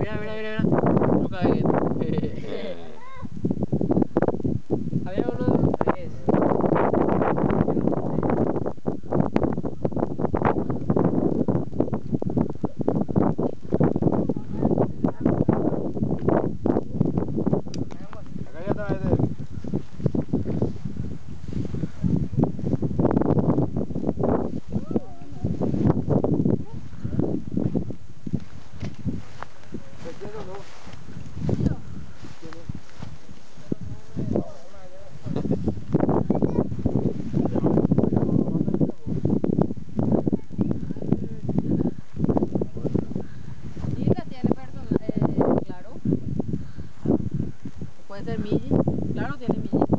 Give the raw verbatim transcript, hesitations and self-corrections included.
mira, mira, mira, mira. Nunca hay. Había uno de tres. Acá ya está este. Puede ser Miji, claro, tiene Miji.